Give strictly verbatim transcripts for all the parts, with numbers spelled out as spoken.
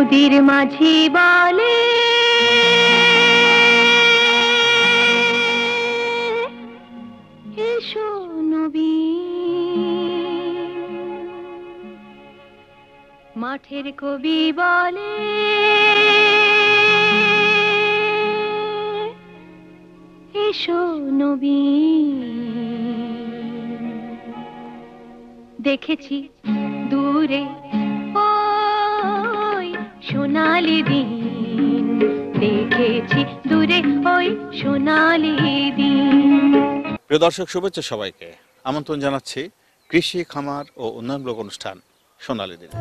নদীর মাঝি বলে এসো নবীন, মাঠের কবি বলে এসো নবীন। দেখেছি দূরে ওই সোনালি দিন, দেখেছি দূরে ওই সোনালি দিন। প্রিয় দর্শক, শুভেচ্ছা সবাইকে। আমন্ত্রণ জানাচ্ছি কৃষি, খামার ও উন্নয়নমূলক অনুষ্ঠান সোনালিদিন।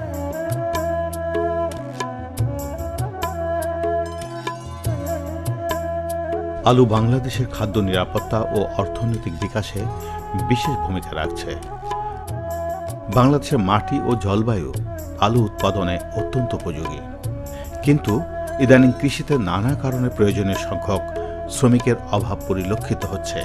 আলু বাংলাদেশের খাদ্য নিরাপত্তা ও অর্থনৈতিক বিকাশে বিশেষ ভূমিকা রাখছে। বাংলাদেশের মাটি ও জলবায়ু আলু উৎপাদনে অত্যন্ত উপযোগী, কিন্তু ইদানিং কৃষিতে নানা কারণে প্রয়োজনীয় সংখ্যক শ্রমিকের অভাব পরিলক্ষিত হচ্ছে।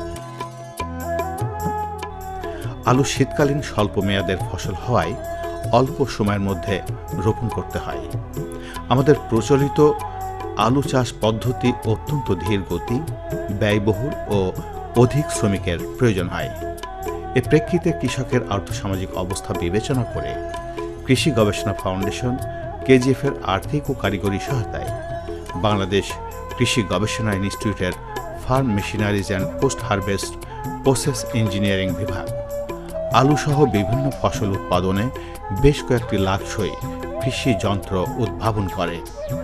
আলু শীতকালীন স্বল্প মেয়াদের ফসল হওয়ায় অল্প সময়ের মধ্যে রোপণ করতে হয়। আমাদের প্রচলিত আলু চাষ পদ্ধতি অত্যন্ত ধীর গতি, ব্যয়বহুল ও অধিক শ্রমিকের প্রয়োজন হয়। এ প্রেক্ষিতে কৃষকের আর্থসামাজিক অবস্থা বিবেচনা করে কৃষি গবেষণা ফাউন্ডেশন কেজিএফ এর আর্থিক ও কারিগরি সহায়তায় বাংলাদেশ কৃষি গবেষণা ইনস্টিটিউটের farm machineries and post harvest process engineering বিভাগ আলুসহ বিভিন্ন ফসল উৎপাদনে বেশ কয়েকটি লাক্সই কৃষি যন্ত্র উদ্ভাবন করে।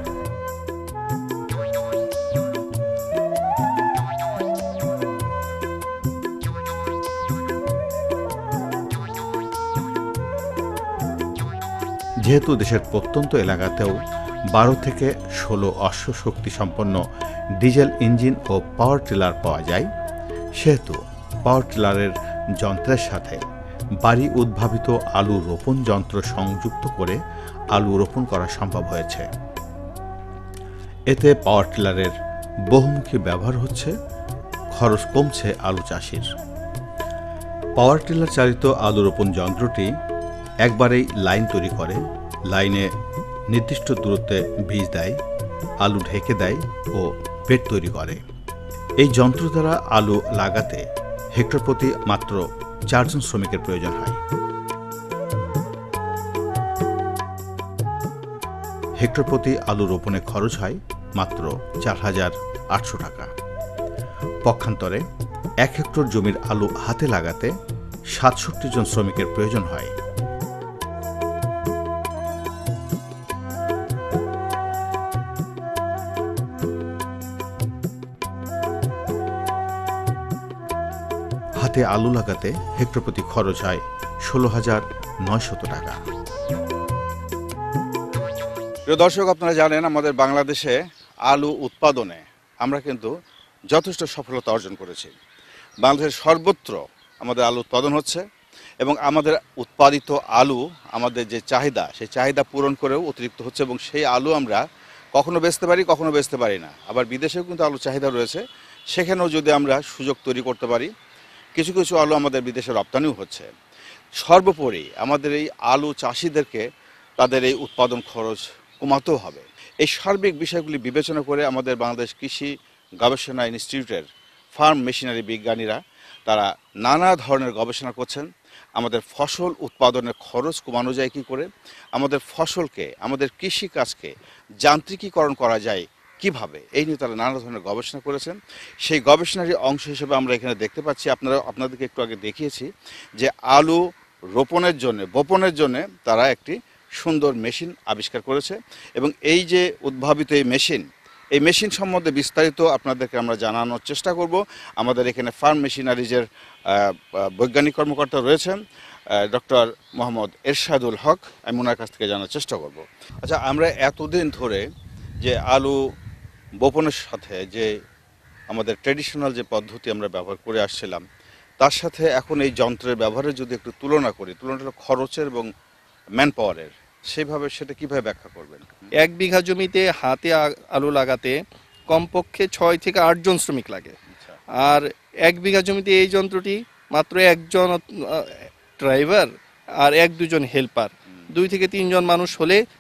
যেহেতু দেশের প্রত্যন্ত এলাকাতেও বারো থেকে ষোলো অশ্ব শক্তি সম্পন্ন ডিজেল ইঞ্জিন ও পাওয়ার টিলার পাওয়া যায়, সেহেতু পাওয়ার টিলারের যন্ত্রের সাথে বাড়ি উদ্ভাবিত আলু রোপণ যন্ত্র সংযুক্ত করে আলু রোপণ করা সম্ভব হয়েছে। এতে পাওয়ার টিলারের বহুমুখী ব্যবহার হচ্ছে, খরচ কমছে আলু চাষির। পাওয়ার টিলার চালিত আলু রোপণ যন্ত্রটি একবারেই লাইন তৈরি করে, লাইনে নির্দিষ্ট দূরত্বে বীজ দেয়, আলু ঢেকে দেয় ও বেড তৈরি করে। এই যন্ত্র দ্বারা আলু লাগাতে হেক্টর প্রতি মাত্র চারজন শ্রমিকের প্রয়োজন হয়। হেক্টর প্রতি আলু রোপণে খরচ হয় মাত্র চার হাজার আটশো টাকা। পক্ষান্তরে এক হেক্টর জমির আলু হাতে লাগাতে সাতষট্টি জন শ্রমিকের প্রয়োজন হয়। হাতে আলু লাগাতে হেক্টর প্রতি খরচ হয় ষোলো হাজার নয়শত টাকা। প্রিয় দর্শক, আপনারা জানেন আমাদের বাংলাদেশে আলু উৎপাদনে আমরা কিন্তু যথেষ্ট সফলতা অর্জন করেছি। বাংলাদেশের সর্বত্র আমাদের আলু উৎপাদন হচ্ছে এবং আমাদের উৎপাদিত আলু আমাদের যে চাহিদা, সেই চাহিদা পূরণ করেও অতিরিক্ত হচ্ছে এবং সেই আলু আমরা কখনো বেচতে পারি, কখনো বেচতে পারি না। আবার বিদেশেও কিন্তু আলু চাহিদা রয়েছে, সেখানেও যদি আমরা সুযোগ তৈরি করতে পারি, কিছু কিছু আলু আমাদের বিদেশে রপ্তানিও হচ্ছে। সর্বোপরি আমাদের এই আলু চাষিদেরকে তাদের এই উৎপাদন খরচ কমাতেও হবে। এই সার্বিক বিষয়গুলি বিবেচনা করে আমাদের বাংলাদেশ কৃষি গবেষণা ইনস্টিটিউটের ফার্ম মেশিনারি বিজ্ঞানীরা তারা নানা ধরনের গবেষণা করছেন। আমাদের ফসল উৎপাদনের খরচ কমানো যায় কী করে, আমাদের ফসলকে, আমাদের কৃষিকাজকে যান্ত্রিকীকরণ করা যায় কিভাবে, এই নিয়ে তারা নানা ধরনের গবেষণা করেছেন। সেই গবেষণারই অংশ হিসেবে আমরা এখানে দেখতে পাচ্ছি, আপনারা আপনাদেরকে একটু আগে দেখিয়েছি যে আলু রোপণের জন্য, বপনের জন্য তারা একটি সুন্দর মেশিন আবিষ্কার করেছে এবং এই যে উদ্ভাবিত এই মেশিন, এই মেশিন সম্বন্ধে বিস্তারিত আপনাদেরকে আমরা জানানোর চেষ্টা করব। আমাদের এখানে ফার্ম মেশিনারিজের বৈজ্ঞানিক কর্মকর্তা রয়েছেন ডক্টর মোহাম্মদ এরশাদুল হক, আমি ওনার কাছ থেকে জানার চেষ্টা করব। আচ্ছা, আমরা এতদিন ধরে যে আলু বপনের সাথে যে আমাদের ট্র্যাডিশনাল যে পদ্ধতি আমরা ব্যবহার করে আসছিলাম, তার সাথে এখন এই যন্ত্রের ব্যবহারের যদি একটু তুলনা করি, তুলনাটা খরচের এবং ম্যান পাওয়ারের, সেইভাবে সেটা কিভাবে ব্যাখ্যা করবেন? এক বিঘা জমিতে হাতে আলু লাগাতে কমপক্ষে ছয় থেকে আটজন শ্রমিক লাগে। আর এক বিঘা জমিতে এই যন্ত্রটি মাত্র একজন ড্রাইভার আর এক দুজন হেল্পার, দুই থেকে তিনজন মানুষ হলে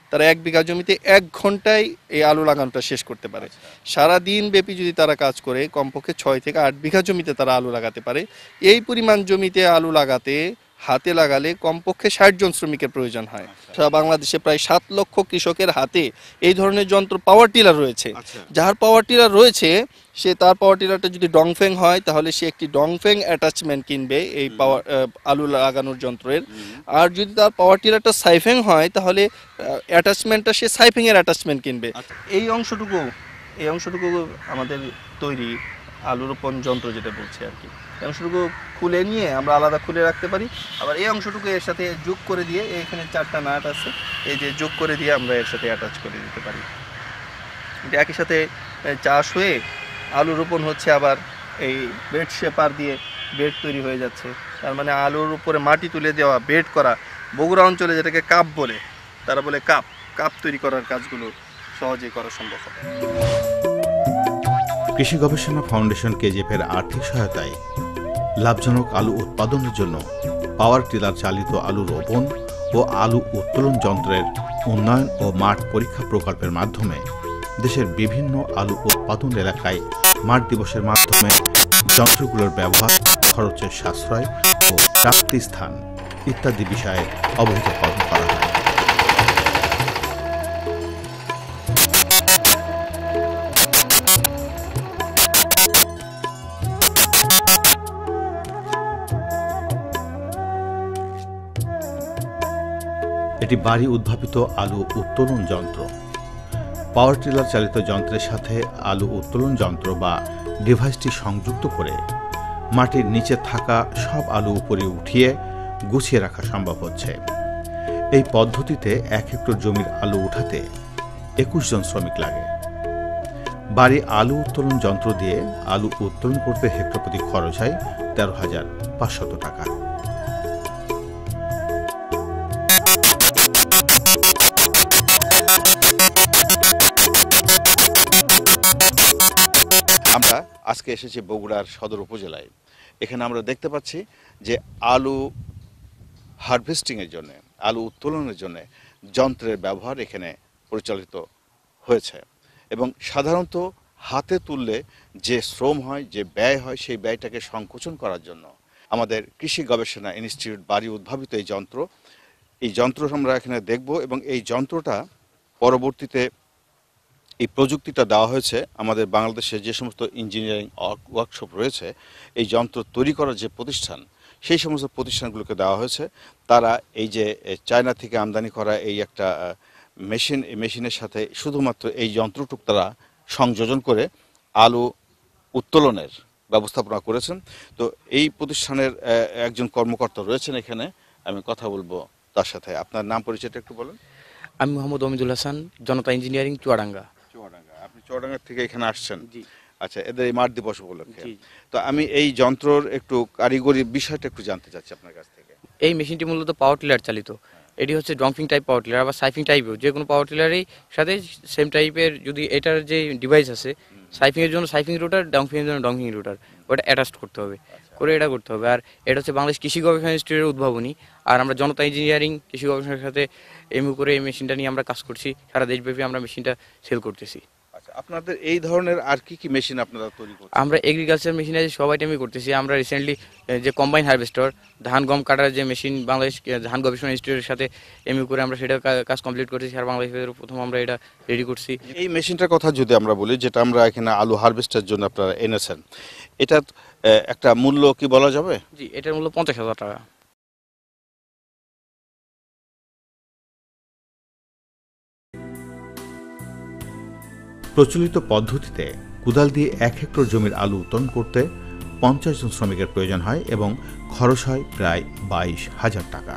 তারা এক বিঘা জমিতে এক ঘন্টায় এই আলু লাগানোটা শেষ করতে পারে। সারা দিন ব্যাপী যদি তারা কাজ করে কমপক্ষে ছয় থেকে আট বিঘা জমিতে তারা আলু লাগাতে পারে। এই পরিমাণ জমিতে আলু লাগাতে হাতে লাগালে কমপক্ষে ষাট জন শ্রমিকের প্রয়োজন হয়। সারা বাংলাদেশে প্রায় সাত লক্ষ কৃষকের হাতে এই ধরনের যন্ত্র পাওয়ার টিলার রয়েছে। যার পাওয়ার টিলার রয়েছে সে তার পাওয়ার টিলারটা যদি ডংফেং হয় তাহলে সে একটি ডংফেং অ্যাটাচমেন্ট কিনবে এই পাওয়ার আলু লাগানোর যন্ত্রের। আর যদি তার পাওয়ার টিলারটা সাইফেং হয় তাহলে অ্যাটাচমেন্টটা সে সাইফেং এর অ্যাটাচমেন্ট কিনবে। এই অংশটুকু এই অংশটুকু আমাদের তৈরি আলু রোপণ যন্ত্র যেটা বলছে আর কি, এই অংশটুকু খুলে নিয়ে আমরা আলাদা খুলে রাখতে পারি। আবার এই অংশটুকু এর সাথে যোগ করে দিয়ে, এখানে চারটা নাট আছে, এই যে যোগ করে দিয়ে আমরা এর সাথে অ্যাটাচ করে দিতে পারি। এটা একই সাথে চাষ হয়ে আলু রোপণ হচ্ছে, আবার এই বেড শেপার দিয়ে বেড তৈরি হয়ে যাচ্ছে। তার মানে আলুর উপরে মাটি তুলে দেওয়া, বেড করা, বগুড়া অঞ্চলে যেটাকে কাপ বলে, তারা বলে কাপ কাপ তৈরি করার কাজগুলো সহজেই করা সম্ভব হবে। কৃষি গবেষণা ফাউন্ডেশন কেজিএফ এর আর্থিক সহায়তায় লাভজনক আলু উৎপাদনের জন্য পাওয়ার টিলার চালিত আলু রোপণ ও আলু উত্তোলন যন্ত্রের উন্নয়ন ও মাঠ পরীক্ষা প্রকল্পের মাধ্যমে দেশের বিভিন্ন আলু উৎপাদন এলাকায় মাঠ দিবসের মাধ্যমে যন্ত্রগুলোর ব্যবহার, খরচের সাশ্রয় ও প্রাপ্তি স্থান ইত্যাদি বিষয়ে অবহিত করা হয়। এটি বাড়ি উদ্ভাবিত আলু উত্তোলন যন্ত্র। পাওয়ার টিলার চালিত যন্ত্রের সাথে আলু উত্তোলন যন্ত্র বা ডিভাইসটি সংযুক্ত করে মাটির নিচে থাকা সব আলু উপরে উঠিয়ে গুছিয়ে রাখা সম্ভব হচ্ছে। এই পদ্ধতিতে এক হেক্টর জমির আলু উঠাতে একুশ জন শ্রমিক লাগে। বাড়ি আলু উত্তোলন যন্ত্র দিয়ে আলু উত্তোলন করতে হেক্টর প্রতি খরচ হয় তেরো হাজার পাঁচশত টাকা। আমরা আজকে এসেছি বগুড়ার সদর উপজেলায়। এখানে আমরা দেখতে পাচ্ছি যে আলু হারভেস্টিংয়ের জন্য, আলু উত্তোলনের জন্য যন্ত্রের ব্যবহার এখানে পরিচালিত হয়েছে এবং সাধারণত হাতে তুললে যে শ্রম হয়, যে ব্যয় হয়, সেই ব্যয়টাকে সংকোচন করার জন্য আমাদের কৃষি গবেষণা ইনস্টিটিউট বাড়ি উদ্ভাবিত এই যন্ত্র এই যন্ত্র আমরা এখানে দেখব এবং এই যন্ত্রটা পরবর্তীতে এই প্রযুক্তিটা দেওয়া হয়েছে আমাদের বাংলাদেশে যে সমস্ত ইঞ্জিনিয়ারিং ওয়ার্কশপ রয়েছে, এই যন্ত্র তৈরি করার যে প্রতিষ্ঠান, সেই সমস্ত প্রতিষ্ঠানগুলোকে দেওয়া হয়েছে। তারা এই যে চায়না থেকে আমদানি করা এই একটা মেশিন, এই মেশিনের সাথে শুধুমাত্র এই যন্ত্রটুক তারা সংযোজন করে আলু উত্তোলনের ব্যবস্থাপনা করেছেন। তো এই প্রতিষ্ঠানের একজন কর্মকর্তা রয়েছেন এখানে, আমি কথা বলবো তার সাথে। আপনার নাম পরিচয়টা একটু বলেন। আমি মোহাম্মদ অমিদুল হাসান, জনতা ইঞ্জিনিয়ারিং, চুয়াডাঙ্গা। চুয়াডাঙ্গা, আপনি চুয়াডাঙ্গা থেকে এখানে আসছেন? জি। আচ্ছা, এদের এই মাঠ দিবস উপলক্ষে। তো আমি এই যন্ত্রর একটু কারিগরি বিষয়টা একটু জানতে চাচ্ছি আপনার কাছ থেকে। এই মেশিনটি মূলত পাওয়ার টিলার চালিত। এটি হচ্ছে ডংফিং টাইপ পাওয়ার টিলার, আবার সাইফিং টাইপেও, যে কোনো পাওয়ার টিলারের সাথে সেম টাইপের যদি এটার যে ডিভাইস আছে, সাইফিং এর জন্য সাইফিং রুটার, ডংফিং এর জন্য ডংফিং রুটার, ওটা অ্যাটাচ করতে হবে, করে এটা করতে হবে। আর এটা হচ্ছে বাংলাদেশ কৃষি গবেষণা ইনস্টিটিউটের উদ্ভাবনী। আর আমরা জনতা ইঞ্জিনিয়ারিং কৃষি গবেষণার সাথে এমইউ করে এই মেশিনটা নিয়ে আমরা কাজ করছি, সারা দেশব্যাপী আমরা মেশিনটা সেল করতেছি। আচ্ছা, আপনাদের এই ধরনের আর কি কি মেশিন আপনারা তৈরি করছেন? আমরা এগ্রিকালচার মেশিন আছে সব আইটেমই করতেছি। আমরা রিসেন্টলি যে কম্বাইন হারভেস্টার, ধান গম কাটার যে মেশিন, বাংলাদেশ ধান গবেষণা ইনস্টিটিউটের সাথে এমইউ করে আমরা সেটা কাজ কমপ্লিট করতেছি। আর বাংলাদেশের প্রথম আমরা এটা রেডি করছি। এই মেশিনটার কথা যদি আমরা বলি, যেটা আমরা এখানে আলু হারভেস্টার জন্য আপনারা এনেছেন, এটা একটা মূল্য কি বলা যাবে? জি, এটার মূল্য পঞ্চাশ হাজার টাকা। প্রচলিত পদ্ধতিতে কুদাল দিয়ে এক হেক্টর জমির আলু উত্তোলন করতে পঞ্চাশ জন শ্রমিকের প্রয়োজন হয় এবং খরচ হয় প্রায় বাইশ হাজার টাকা।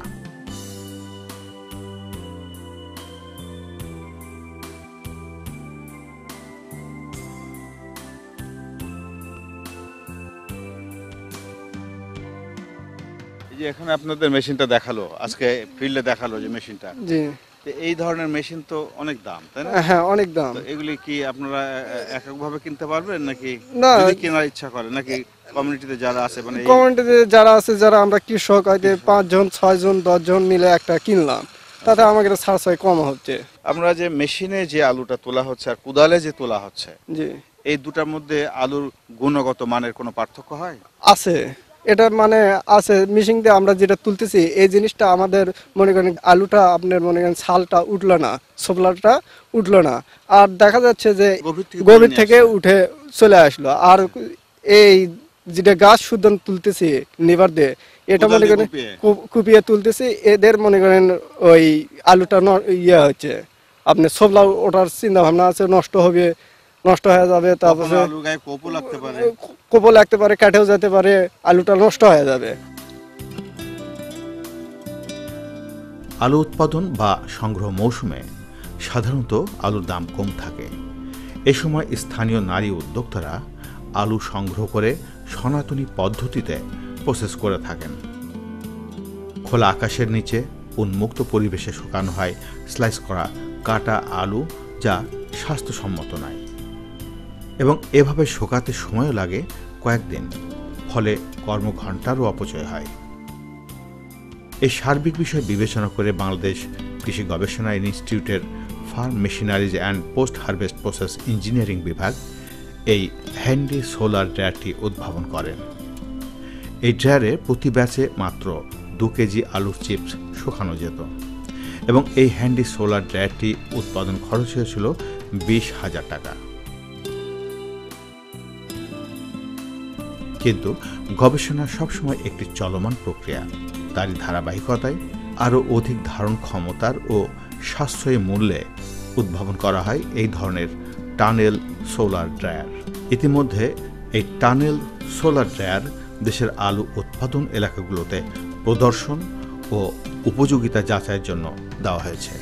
এই যে এখানে আপনাদের মেশিনটা দেখালো, আজকে ফিল্ডে দেখালো যে মেশিনটা, জি, এই ধরনের মেশিন তো অনেক দাম, তাই না? হ্যাঁ, অনেক দাম। এগুলি কি আপনারা এককভাবে কিনতে পারবেন নাকি না, যদি কেনার ইচ্ছা করে, নাকি কমিউনিটিতে যারা আছে, মানে কমিউনিটিতে যারা আছে, যারা আমরা কৃষক হয়তো পাঁচ জন, ছয় জন, দশ জন মিলে একটা কিনলাম, তাতে আমাকে সাশ্রয় কম হচ্ছে। আমরা যে মেশিনে যে আলুটা তোলা হচ্ছে আর কুদালে যে তোলা হচ্ছে, জি, এই দুটার মধ্যে আলুর গুণগত মানের কোনো পার্থক্য হয়? আছে, এটা মানে আছে। মেশিন দিয়ে আমরা যেটা তুলতেছি এই জিনিসটা আমাদের মনে করেন আলুটা আপনার মনে করেন ছালটা উঠলো না, ছোবলাটা উঠলো না, আর দেখা যাচ্ছে যে গভীর থেকে উঠে চলে আসলো। আর এই যেটা গাছ শুদ্ধ তুলতেছি নিবার দিয়ে, এটা মনে করেন কুপিয়ে তুলতেছি, এদের মনে করেন ওই আলুটা ইয়ে হচ্ছে আপনার ছোবলা ওঠার চিন্তা ভাবনা আছে, নষ্ট হবে, নষ্ট হয়ে যাবে, তারপরে কোপো লাগতে পারে, কাটেও যেতে পারে, আলুটা নষ্ট হয়ে যাবে। আলু উৎপাদন বা সংগ্রহ মৌসুমে সাধারণত আলুর দাম কম থাকে। এ সময় স্থানীয় নারী উদ্যোক্তারা আলু সংগ্রহ করে সনাতনী পদ্ধতিতে প্রসেস করে থাকেন। খোলা আকাশের নিচে উন্মুক্ত পরিবেশে শুকানো হয় স্লাইস করা কাটা আলু, যা স্বাস্থ্যসম্মত নয়, এবং এভাবে শুকাতে সময়ও লাগে কয়েকদিন, ফলে কর্মঘণ্টারও অপচয় হয়। এই সার্বিক বিষয় বিবেচনা করে বাংলাদেশ কৃষি গবেষণা ইনস্টিটিউটের farm machineries and post harvest process engineering বিভাগ এই হ্যান্ডি সোলার ড্রায়ারটি উদ্ভাবন করেন। এই ড্রায়ারে প্রতি ব্যাচে মাত্র দু কেজি আলুর চিপস শুকানো যেত, এবং এই হ্যান্ডি সোলার ড্রায়ারটি উৎপাদন খরচ হয়েছিল বিশ হাজার টাকা। কিন্তু গবেষণা সবসময় একটি চলমান প্রক্রিয়া। তারই ধারাবাহিকতায় আরও অধিক ধারণ ক্ষমতার ও সাশ্রয়ী মূল্যে উদ্ভাবন করা হয় এই ধরনের টানেল সোলার ড্রায়ার। ইতিমধ্যে এই টানেল সোলার ড্রায়ার দেশের আলু উৎপাদন এলাকাগুলোতে প্রদর্শন ও উপযোগিতা যাচাইয়ের জন্য দেওয়া হয়েছে।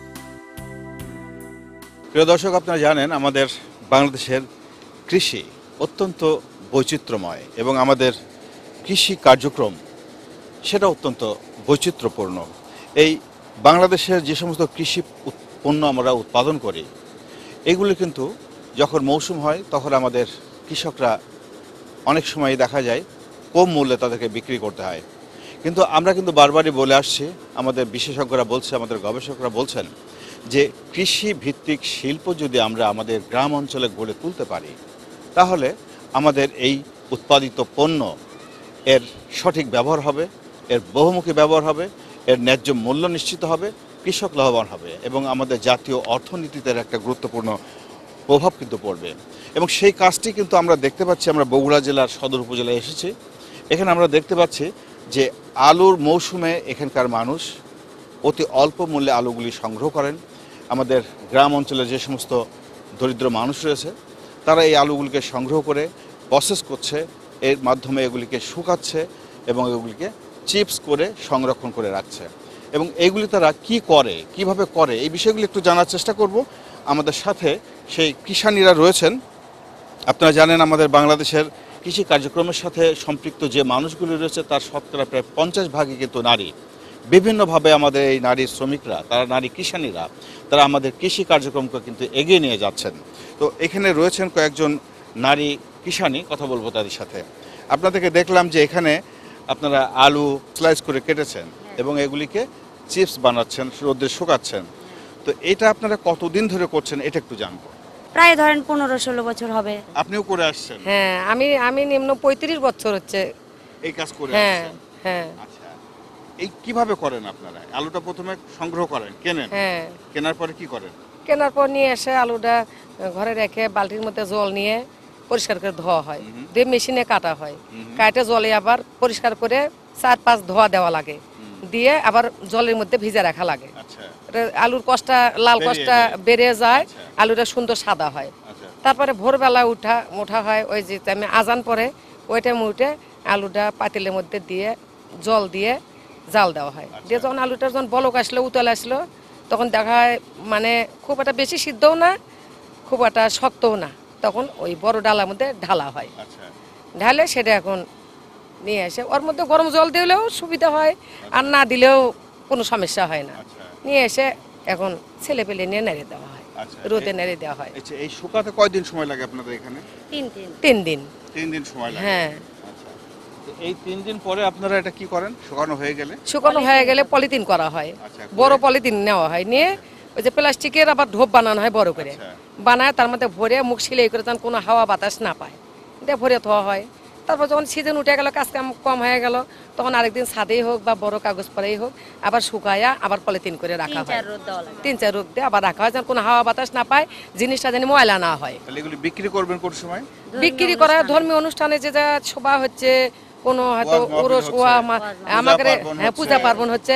প্রিয় দর্শক, আপনারা জানেন আমাদের বাংলাদেশের কৃষি অত্যন্ত বৈচিত্র্যময়, এবং আমাদের কৃষি কার্যক্রম সেটা অত্যন্ত বৈচিত্র্যপূর্ণ। এই বাংলাদেশের যে সমস্ত কৃষি পণ্য আমরা উৎপাদন করি, এগুলো কিন্তু যখন মৌসুম হয় তখন আমাদের কৃষকরা অনেক সময় দেখা যায় কম মূল্যে তাদেরকে বিক্রি করতে হয়। কিন্তু আমরা কিন্তু বারবারই বলে আসছি, আমাদের বিশেষজ্ঞরা বলছে, আমাদের গবেষকরা বলছেন যে কৃষি ভিত্তিক শিল্প যদি আমরা আমাদের গ্রাম অঞ্চলে গড়ে তুলতে পারি, তাহলে আমাদের এই উৎপাদিত পণ্য এর সঠিক ব্যবহার হবে, এর বহুমুখী ব্যবহার হবে, এর ন্যায্য মূল্য নিশ্চিত হবে, কৃষক লাভবান হবে, এবং আমাদের জাতীয় অর্থনীতিতে একটা গুরুত্বপূর্ণ প্রভাব কিন্তু পড়বে। এবং সেই কাজটি কিন্তু আমরা দেখতে পাচ্ছি। আমরা বগুড়া জেলার সদর উপজেলায় এসেছি। এখানে আমরা দেখতে পাচ্ছি যে আলুর মৌসুমে এখানকার মানুষ অতি অল্প মূল্যে আলুগুলি সংগ্রহ করেন। আমাদের গ্রাম অঞ্চলে যে সমস্ত দরিদ্র মানুষ রয়েছে, তারা এই আলুগুলিকে সংগ্রহ করে প্রসেস করছে, এর মাধ্যমে এগুলিকে শুকাচ্ছে এবং এগুলিকে চিপস করে সংরক্ষণ করে রাখছে। এবং এইগুলি তারা কি করে, কিভাবে করে, এই বিষয়গুলি একটু জানার চেষ্টা করব। আমাদের সাথে সেই কৃষানীরা রয়েছেন। আপনারা জানেন আমাদের বাংলাদেশের কৃষি কার্যক্রমের সাথে সম্পৃক্ত যে মানুষগুলি রয়েছে তার শতকরা প্রায় পঞ্চাশ ভাগই কিন্তু নারী। বিভিন্নভাবে আমাদের এই নারী শ্রমিকরা, তারা নারী কৃষানীরা, তারা আমাদের কৃষি কার্যক্রমকে কিন্তু এগিয়ে নিয়ে যাচ্ছেন। তো এখানে রয়েছেন কয়েকজন নারী কৃষানী, কথা বলবো তাদের সাথে। আপনাদেরকে দেখলাম যে এখানে আপনারা আলু স্লাইস করে কেটেছেন এবং এগুলিকে চিপস বানাচ্ছেন, রোদে শুকাচ্ছেন। তো এটা আপনারা কতদিন ধরে করছেন এটা একটু জানবো। প্রায় ধরেন পনেরো ষোলো বছর হবে। আপনিও করে আসছেন? হ্যাঁ, আমি আমি নিম্ন পঁয়ত্রিশ বছর হচ্ছে এই কাজ করে হ্যাঁ আসছেন। হ্যাঁ। আচ্ছা, এই কিভাবে করেন আপনারা? আলুটা প্রথমে সংগ্রহ করেন, কেনেন? হ্যাঁ, কেনার পরে কি করেন? কেনার পর নিয়ে এসে আলুটা ঘরে রেখে বালতির মধ্যে জল নিয়ে পরিষ্কার করে ধোয়া হয়, দিয়ে মেশিনে কাটা হয়। কাটে জলে আবার পরিষ্কার করে চার পাঁচ ধোয়া দেওয়া লাগে, দিয়ে আবার জলের মধ্যে ভিজে রাখা লাগে। আলুর কষ্টা লাল কষ্টা বেড়ে যায়, আলুটা সুন্দর সাদা হয়। তারপরে ভোরবেলা উঠা উঠা হয়, ওই যে টাইমে আজান পরে ওই টাইমে উঠে আলুটা পাতিলের মধ্যে দিয়ে জল দিয়ে জাল দেওয়া হয়। দিয়ে যখন আলুটা যখন বলক আসলো, উতল আসলো, তখন দেখা হয় মানে খুব একটা বেশি সিদ্ধও না, খুব একটা শক্তও না, তখন ওই বড় ডালার মধ্যে ঢালা হয়। ঢালে সেটা এখন নিয়ে এসে ওর মধ্যে গরম জল দিলেও সুবিধা হয়, আর না দিলেও কোনো সমস্যা হয় না। নিয়ে এসে এখন ছেলে পেলে নিয়ে নেড়ে দেওয়া হয়, রোদে নেড়ে দেওয়া হয়। এই শুকাতে কয়দিন সময় লাগে আপনাদের এখানে? তিন দিন তিন দিন তিন দিন সময় লাগে। হ্যাঁ। এই তিন দিন পরে আপনারা এটা কি করেন? শুকানো হয়ে গেলে শুকানো হয়ে গেলে পলিথিন করা হয়, বড় পলিথিন নেওয়া হয়, নিয়ে ওই যে প্লাস্টিকের আবার ঢোপ বানানো হয় বড় করে, বানায় তার মধ্যে ভরে মুখ সিলাই করে যেন কোনো হাওয়া বাতাস না পায় এটা ভরে ধোয়া হয়। তারপর যখন সিজন উঠে গেল, কাজ কাম কম হয়ে গেল, তখন আরেকদিন ছাদেই হোক বা বড় কাগজ পরেই হোক আবার শুকায়া আবার পলিথিন করে রাখা হয়, তিন চার রোদ দিয়ে আবার রাখা হয় যেন কোনো হাওয়া বাতাস না পায়, জিনিসটা যেন ময়লা না হয়। এগুলি বিক্রি করবেন কোন সময়? বিক্রি করা ধর্মীয় অনুষ্ঠানে যে যা শোভা হচ্ছে, কোনো হয়তো উরস ওয়া আমাদের হ্যাঁ পূজা পার্বণ হচ্ছে,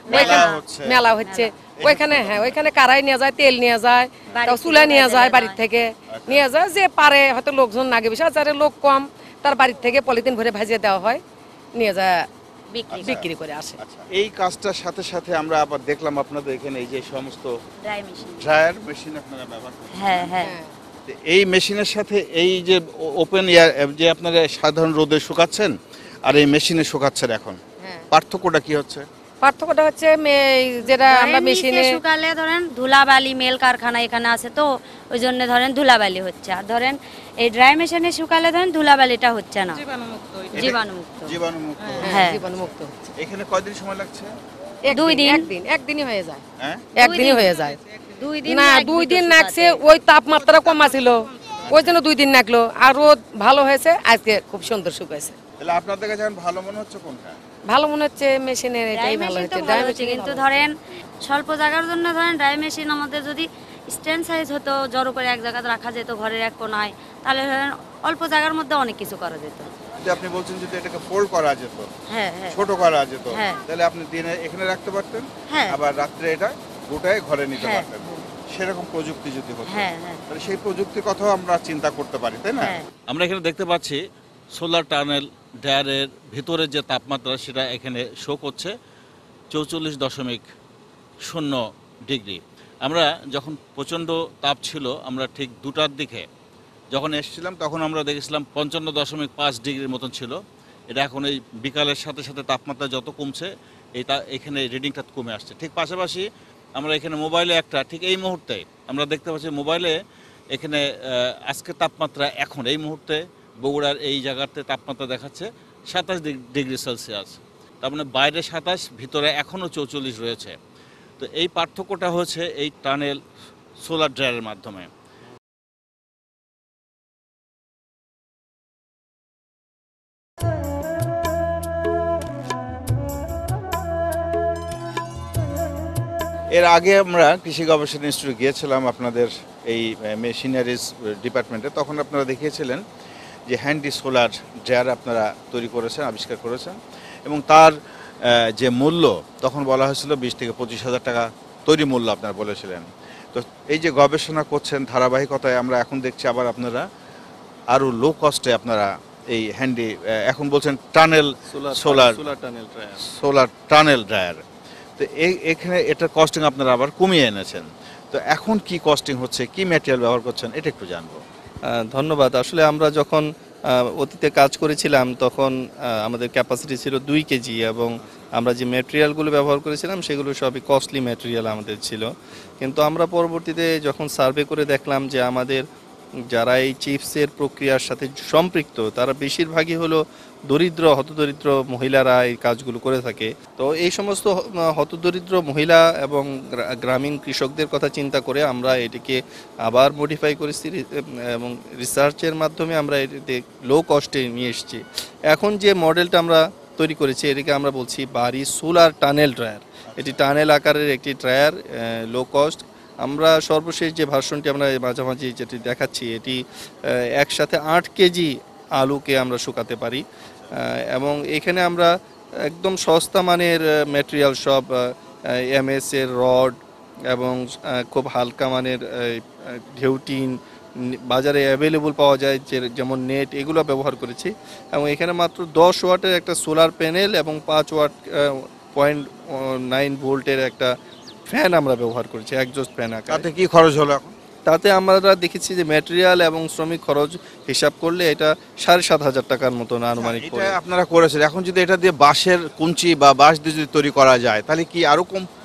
মেলা হচ্ছে, ওইখানে হ্যাঁ ওইখানে কারাই নিয়ে যায়, তেল নিয়ে যায়, চুলা নিয়ে যায়, বাড়ির থেকে নিয়ে যায়, যে পারে হয়তো লোকজন নাগে বেশি, যারা লোক কম তার বাড়ির থেকে পলিথিন ভরে ভাজিয়ে দেওয়া হয়, নিয়ে যায় বিক্রি করে আসে। এই কাজটার সাথে সাথে আমরা আবার দেখলাম আপনাদের এখানে এই যে সমস্ত ড্রায়ার মেশিন আপনারা ব্যবহার করেন। হ্যাঁ হ্যাঁ এই মেশিনের সাথে এই যে ওপেন এয়ার যে আপনারা সাধারণ রোদে শুকাচ্ছেন আর এই মেশিনে শুকাচ্ছেন, এখন পার্থক্যটা কি হচ্ছে? পার্থক্যটা হচ্ছে যেটা আমরা মেশিনে শুকালে ধরেন ধুলাবালি মেল কারখানা এখানে আছে, তো ওই জন্য ধরেন ধুলাবালি হচ্ছে, আর ধরেন এই ড্রাই মেশিনে শুকালে ধরেন ধুলাবালিটা হচ্ছে না, জীবাণুমুক্ত জীবাণুমুক্ত হ্যাঁ জীবাণুমুক্ত। এখানে কয়দিন সময় লাগছে? দুই দিন, একদিন একদিনই হয়ে যায়, হ্যাঁ একদিনই হয়ে যায়। দুই দিন না দুই দিন লাগছে, ওই তাপমাত্রা কমা ছিল ওই জন্য দুই দিন লাগলো, আর রোদ ভালো হয়েছে, আজকে খুব সুন্দর শুকাইছে। তাহলে আপনাদের কাছে ভালো মনে হচ্ছে কোনটা? ভালো মনে হচ্ছে মেশিনের, এটাই ভালো হচ্ছে ড্রাই মেশিন। কিন্তু ধরেন স্বল্প জায়গার জন্য ধরেন ড্রাই মেশিন আমাদের যদি স্ট্যান্ড সাইজ হতো, জড়ো করে এক জায়গায় রাখা যেত ঘরের এক কোনায়, তাহলে ধরেন অল্প জায়গার মধ্যে অনেক কিছু করা যেত। আপনি বলছেন যদি এটাকে ফোল্ড করা যেত, হ্যাঁ হ্যাঁ ছোট করা যেত, তাহলে আপনি দিনে এখানে রাখতে পারতেন, আবার রাত্রে এটা গোটায় ঘরে নিতে পারতেন, সেরকম প্রযুক্তি যদি হতো তাহলে সেই প্রযুক্তির কথাও আমরা চিন্তা করতে পারি, তাই না? আমরা এখানে দেখতে পাচ্ছি সোলার টানেল ড্রায়ারের ভিতরে যে তাপমাত্রা সেটা এখানে শো করছে চৌচল্লিশ দশমিক শূন্য ডিগ্রি। আমরা যখন প্রচণ্ড তাপ ছিল, আমরা ঠিক দুটার দিকে যখন এসেছিলাম তখন আমরা দেখেছিলাম পঞ্চান্ন দশমিক পাঁচ ডিগ্রির মতন ছিল। এটা এখন এই বিকালের সাথে সাথে তাপমাত্রা যত কমছে এটা এখানে রিডিংটা কমে আসছে। ঠিক পাশাপাশি আমরা এখানে মোবাইলে একটা ঠিক এই মুহূর্তে আমরা দেখতে পাচ্ছি মোবাইলে এখানে আজকে তাপমাত্রা এখন এই মুহূর্তে বগুড়ার এই জায়গাতে তাপমাত্রা দেখাচ্ছে সাতাশ ডিগ্রি সেলসিয়াস, তার মানে বাইরে সাতাশ, ভিতরে এখনও চৌচল্লিশ রয়েছে। তো এই পার্থক্যটা হচ্ছে এই টানেল সোলার ড্রায়ারের মাধ্যমে। এর আগে আমরা কৃষি গবেষণা ইনস্টিটিউটে গিয়েছিলাম আপনাদের এই মেশিনারিজ ডিপার্টমেন্টে, তখন আপনারা দেখিয়েছিলেন যে হ্যান্ডি সোলার ড্রায়ার আপনারা তৈরি করেছেন, আবিষ্কার করেছেন, এবং তার যে মূল্য তখন বলা হয়েছিল বিশ থেকে পঁচিশ হাজার টাকা তৈরি মূল্য আপনারা বলেছিলেন। তো এই যে গবেষণা করছেন ধারাবাহিকতায় আমরা এখন দেখছি আবার আপনারা আরও লো কস্টে আপনারা এই হ্যান্ডি এখন বলছেন tunnel solar solar tunnel dryer, তো এখানে এটা কস্টিং আপনারা আবার কমিয়ে এনেছেন। তো এখন কি কস্টিং হচ্ছে, কি ম্যাটেরিয়াল ব্যবহার করছেন, এটা একটু জানবো। ধন্যবাদ। আসলে আমরা যখন অতীতে কাজ করেছিলাম তখন আমাদের ক্যাপাসিটি ছিল দুই কেজি, এবং আমরা যে ম্যাটেরিয়ালগুলো ব্যবহার করেছিলাম সেগুলো সবই কস্টলি ম্যাটেরিয়াল আমাদের ছিল। কিন্তু আমরা পরবর্তীতে যখন সার্ভে করে দেখলাম যে আমাদের যারা এই চিপসের প্রক্রিয়ার সাথে সম্পৃক্ত তারা বেশিরভাগই হলো দরিদ্র হতদরিদ্র মহিলারা এই কাজগুলো করে থাকে। তো এই সমস্ত হতদরিদ্র মহিলা এবং গ্রামীণ কৃষকদের কথা চিন্তা করে আমরা এটিকে আবার মডিফাই করেছি এবং রিসার্চের মাধ্যমে আমরা এটিতে লো কস্টে নিয়ে এসেছি। এখন যে মডেলটা আমরা তৈরি করেছি এটিকে আমরা বলছি বাড়ি সোলার টানেল ড্রায়ার। এটি টানেল আকারের একটি ড্রায়ার, লো কস্ট। আমরা সর্বশেষ যে ভার্সনটি আমরা মাঝামাঝি যেটি দেখাচ্ছি এটি একসাথে আট কেজি আলুকে আমরা শুকাতে পারি, এবং এখানে আমরা একদম সস্তা মানের ম্যাটেরিয়াল সব এমএস এর রড এবং খুব হালকা মানের ঢেউটিন বাজারে অ্যাভেলেবল পাওয়া যায় যেমন নেট, এগুলো ব্যবহার করেছি। এবং এখানে মাত্র দশ ওয়াটের একটা সোলার প্যানেল এবং পাঁচ ওয়াট পয়েন্ট নাইন ভোল্টের একটা ফ্যান আমরা ব্যবহার করেছি, একজস্ট ফ্যান আকারে। তাতে কি খরচ হলো এখন? তাতে আমরা দেখেছি যে ম্যাটেরিয়াল এবং শ্রমিক খরচ হিসাব করলে এটা সাড়ে সাত হাজার টাকার মতন আনুমানিক পড়ে। আপনারা করেছেন, এখন যদি এটা দিয়ে বাঁশের কুঞ্চি বা বাঁশ দিয়ে যদি তৈরি করা যায় তাহলে কি আরো কম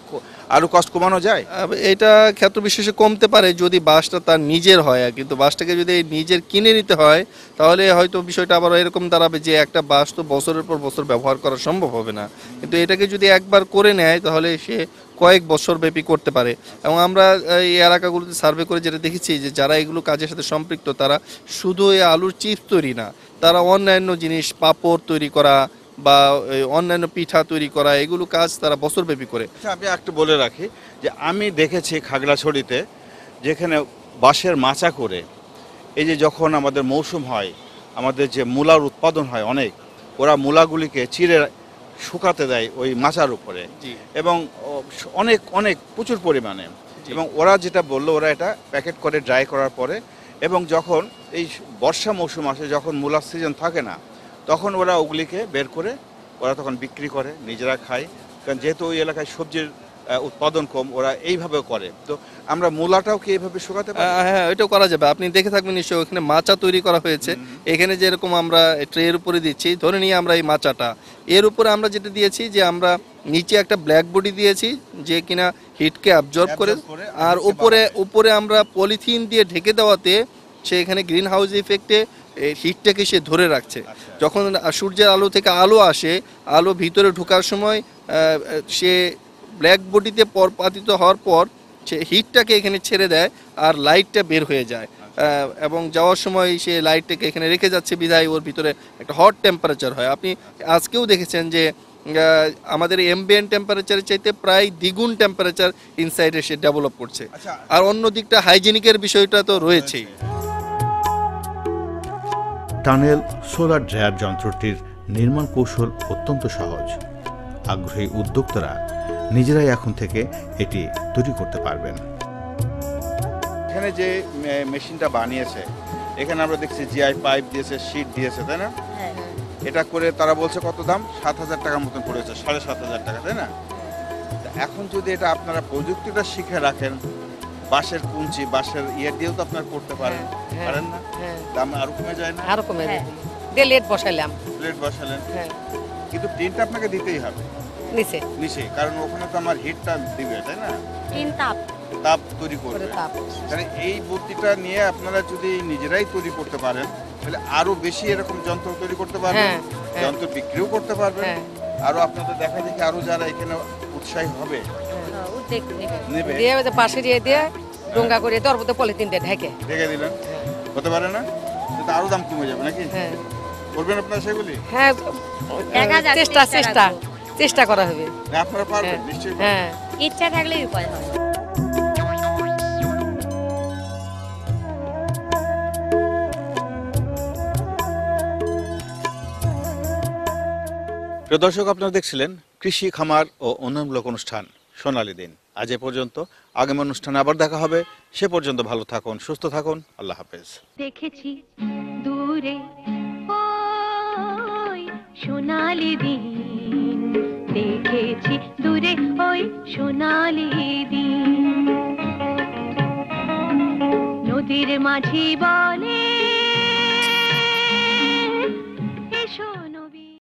আরো কষ্ট কমানো যায়? আব- এটা ক্ষেত্র বিশেষে কমতে পারে যদি বাঁশটা তার নিজের হয়, কিন্তু বাঁশটাকে যদি নিজের কিনে নিতে হয় তাহলে হয়তো বিষয়টা আবার এরকম দাঁড়াবে যে একটা বাঁশ তো বছরের পর বছর ব্যবহার করা সম্ভব হবে না, কিন্তু এটাকে যদি একবার করে নেয় তাহলে সে কয়েক বছর ব্যাপী করতে পারে। এবং আমরা এই এলাকাগুলোতে সার্ভে করে যেটা দেখেছি যে যারা এগুলো কাজের সাথে সম্পৃক্ত তারা শুধু এই আলুর চিপস তৈরি না, তারা অন্যান্য জিনিস পাপড় তৈরি করা বা এই অন্যান্য পিঠা তৈরি করা এগুলো কাজ তারা বছরব্যাপী করে। আচ্ছা, আমি একটু বলে রাখি যে আমি দেখেছি খাগড়াছড়িতে যেখানে বাঁশের মাচা করে এই যে যখন আমাদের মৌসুম হয়, আমাদের যে মূলার উৎপাদন হয় অনেক, ওরা মূলাগুলিকে চিরে শুকাতে দেয় ওই মাচার উপরে, এবং অনেক অনেক প্রচুর পরিমাণে, এবং ওরা যেটা বললো ওরা এটা প্যাকেট করে ড্রাই করার পরে, এবং যখন এই বর্ষা মৌসুম আসে যখন মূলার সিজন থাকে না তখন ওরা ওগুলিকে বের করে ওরা তখন বিক্রি করে, নিজেরা খায়, কারণ যেহেতু ওই এলাকায় সবজির উৎপাদন কম ওরা এইভাবে করে। তো আমরা মূলাটাও কি এইভাবে শুকাতে পারি? হ্যাঁ, এটাও করা যাবে। আপনি দেখে থাকবেন নিশ্চয়ই ওখানে মাচা তৈরি করা হয়েছে, এখানে যেরকম আমরা ট্রের উপরে দিচ্ছি, ধরে নিয়ে আমরা এই মাচাটা এর উপরে আমরা যেটা দিয়েছি যে আমরা নিচে একটা ব্ল্যাক বডি দিয়েছি যে কিনা হিটকে অ্যাবজর্ব করে, আর উপরে উপরে আমরা পলিথিন দিয়ে ঢেকে দেওয়াতে সে এখানে গ্রিন হাউস ইফেক্টে হিটটাকে সে ধরে রাখছে। যখন সূর্যের আলো থেকে আলো আসে, আলো ভিতরে ঢোকার সময় সে ব্ল্যাক বডিতে পরপাতিত হওয়ার পর সে হিটটাকে এখানে ছেড়ে দেয় আর লাইটটা বের হয়ে যায়, এবং যাওয়ার সময় সে লাইটটাকে এখানে রেখে যাচ্ছে বিধায় ওর ভিতরে একটা হট টেম্পারেচার হয়। আপনি আজকেও দেখেছেন যে আমাদের এমবিয়েন্ট টেম্পারেচারের চাইতে প্রায় দ্বিগুণ টেম্পারেচার ইনসাইডে সে ডেভেলপ করছে। আর অন্য দিকটা হাইজেনিকের বিষয়টা তো রয়েছেই। টানেল সোলার ড্রায়ার যন্ত্রটির নির্মাণ কৌশল অত্যন্ত সহজ। আগ্রহী উদ্যোক্তারা নিজেরাই এখন থেকে এটি তৈরি করতে পারবেন। এখানে যে মেশিনটা বানিয়েছে এখানে আমরা দেখছি জিআই পাইপ দিয়েছে, শীট দিয়েছে, তাই না? এটা করে তারা বলছে কত দাম? সাত হাজার টাকার মতন পড়েছে, সাড়ে সাত হাজার টাকা, তাই না? এখন যদি এটা আপনারা প্রযুক্তিটা শিখে রাখেন, বাঁশের কুঞ্চি বাঁশের ইয়ে দিয়েও তো আপনারা করতে পারেন, পারেন না? দাম আরো কমে যায় না? আরো কমে যায়। দিয়ে লেট বসাইলাম, প্লেট বসালেন, কিন্তু টিনটা আপনাকে দিতেই হবে নিচে নিচে, কারণ ওখানে তো আমার হিটটা দিবে, তাই না? তিন তাপ তাপ তৈরি করবে। তাপ তাহলে এই বুদ্ধিটা নিয়ে আপনারা যদি নিজেরাই তৈরি করতে পারেন তাহলে আরো বেশি এরকম যন্ত্র তৈরি করতে পারবেন, যন্ত্র বিক্রিও করতে পারবেন, আরো আপনাদের দেখা দেখি আরো যারা এখানে উৎসাহী হবে নেবে। দিয়ে পাশে দিয়ে দিয়ে ডোঙ্গা করে তার মধ্যে পলিথিন দিয়ে ঢেকে ঢেকে দিলেন, হতে পারে না? কিন্তু আরো দাম কমে যাবে নাকি? করবেন আপনারা সেগুলি? হ্যাঁ, চেষ্টা চেষ্টা চেষ্টা করা হবে। আপনারা পারবেন নিশ্চয়ই। হ্যাঁ, ইচ্ছা থাকলে উপায় হয়। প্রিয় দর্শক, আপনারা দেখছিলেন কৃষি, খামার ও উন্নয়নমূলক অনুষ্ঠান সোনালী দিন। আজ এ পর্যন্ত, আগামী অনুষ্ঠানে আবার দেখা হবে। সে পর্যন্ত ভালো থাকুন, সুস্থ থাকুন, আল্লাহ হাফেজ। দেখেছি দূরে ওই সোনালি দিন, দেখেছি দূরে ওই সোনালি দিন, নদীর মাঝি বলে